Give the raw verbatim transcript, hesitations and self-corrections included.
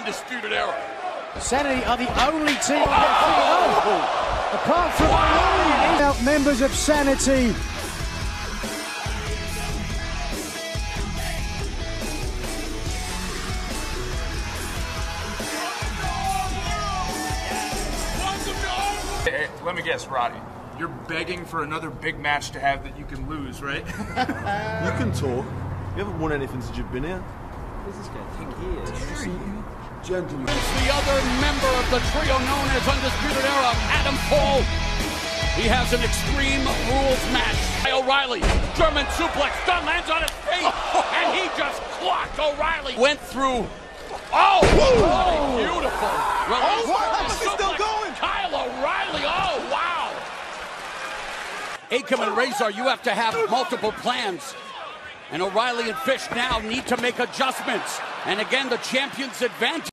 Undisputed Era. Sanity are the only team oh, oh. apart from wow. O'Reilly, members of Sanity. Hey, let me guess, Roddy. You're begging for another big match to have that you can lose, right? You can talk. You haven't won anything since you've been here. What does this guy think he is? Gentlemen. It's the other member of the trio known as Undisputed Era, Adam Cole. He has an Extreme Rules match. O'Reilly, German suplex, gun lands on his feet, and he just clocked O'Reilly. Went through. Oh, oh beautiful. Oh, what? He's still going. Kyle O'Reilly, oh, wow. Akam and Razor, you have to have multiple plans. And O'Reilly and Fish now need to make adjustments. And again, the champion's advantage.